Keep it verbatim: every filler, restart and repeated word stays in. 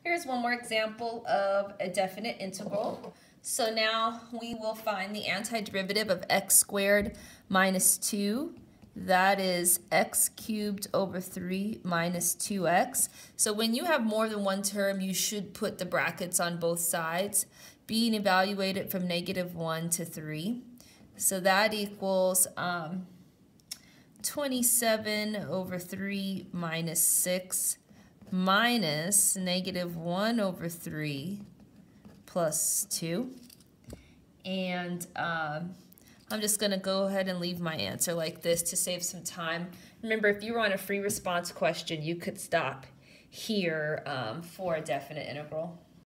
Here's one more example of a definite integral. So now we will find the antiderivative of x squared minus two. That is x cubed over three minus two x. So when you have more than one term, you should put the brackets on both sides, being evaluated from negative one to three. So that equals um, twenty-seven over three minus six minus negative one over three plus two. And um, I'm just going to go ahead and leave my answer like this to save some time. Remember, if you were on a free response question, you could stop here um, for a definite integral.